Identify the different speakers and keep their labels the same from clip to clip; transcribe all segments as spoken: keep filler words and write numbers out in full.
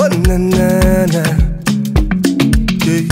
Speaker 1: Oh na na na. Yeah.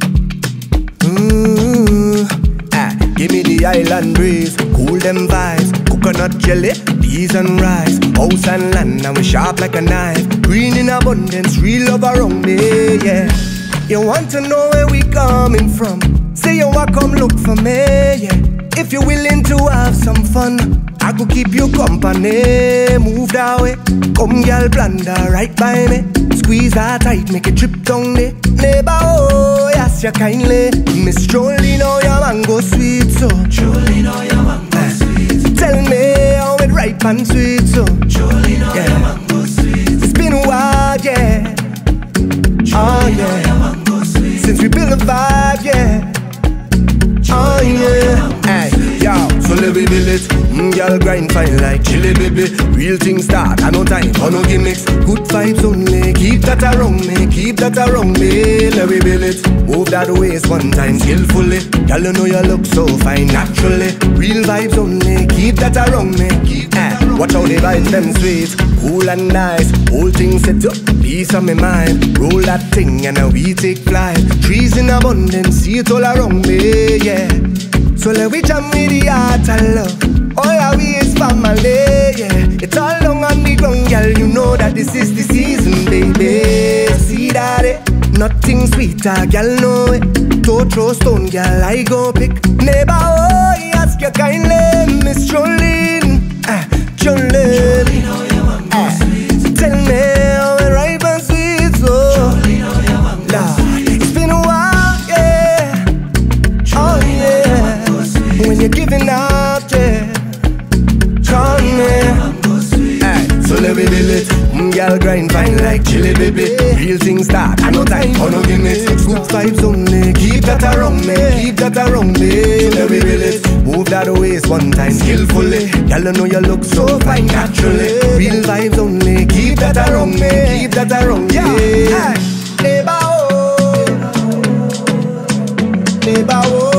Speaker 1: Mm. Ah, give me the island breeze, cool them vibes, coconut jelly, peas and rice, house and land, and we sharp like a knife. Green in abundance, real love around me, yeah. You want to know where we coming from? Say you want come look for me, yeah. If you're willing to have some fun, I could keep you company. Move that way, come girl, blunder right by me. Squeeze her tight, make it trip down there. Neighbor, oh, yes, you kindly. Miss Jolene, oh, your mango sweet, so
Speaker 2: Jolene, oh, your mango uh, sweet.
Speaker 1: Tell me how it ripe and sweet, so
Speaker 2: Jolene, oh, yeah. your mango sweet.
Speaker 1: It's been a while, yeah.
Speaker 2: Jolene,
Speaker 1: oh, yeah.
Speaker 2: oh, your mango sweet.
Speaker 1: Since we built a vibe, yeah. Oh yeah, hey, yo, so let me build it. Mm, girl grind fine like chili baby. Real things start, I no time for no gimmicks. Good vibes only, keep that around me, keep that around me. Let me build it. Move that waist one time skillfully. Girl, you know you look so fine naturally. Real vibes only, keep that around me. Keep that around watch how the vibes them sweet, cool and nice. Whole thing set up, peace on my mind. Roll that thing and now we take flight. Trees in abundance, see it all around me, yeah. So let we jam with the heart and love. All our we is family, yeah. It's all long on the ground, girl. You know that this is the season, baby. See that it? Nothing sweeter, girl, know it. Don't throw stone, girl, I go pick. Neighbor, oh, he ask you kindly. Miss Jolene, ah, Jolene.
Speaker 2: Jolene, oh, your mango
Speaker 1: ah,
Speaker 2: sweet.
Speaker 1: Tell me how it ripe and sweet, so
Speaker 2: Jolene, oh, your mango
Speaker 1: Lord,
Speaker 2: sweet.
Speaker 1: it's been a while, yeah.
Speaker 2: Jolene,
Speaker 1: oh, yeah. When you're giving up, yeah. Call me. Ay, so let me build it. Mm, girl grind fine like chili baby. Real things start, I no time for no gimmicks. Good vibes only, keep that around me, keep that around me. Let me build it. Move that waist one time skillfully. Girl, you know you look so fine naturally. Real vibes only, keep that around me, keep that around me. Yeah. Neighbor, oh, neighbor, oh.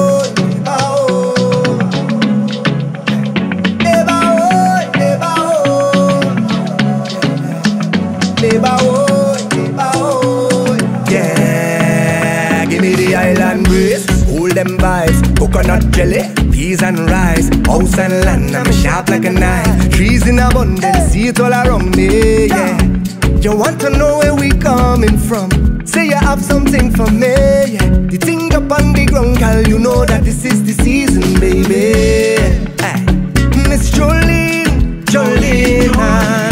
Speaker 1: Yeah, give me the island breeze, cool them vibes, coconut jelly, peas and rice, house and land, I'm sharp like a knife. Trees in abundance, see it all around me, yeah. You want to know where we coming from? Say you have something for me, yeah. The thing up on the ground, girl, you know that this is the season, baby. Hey. Miss Jolene, Jolene.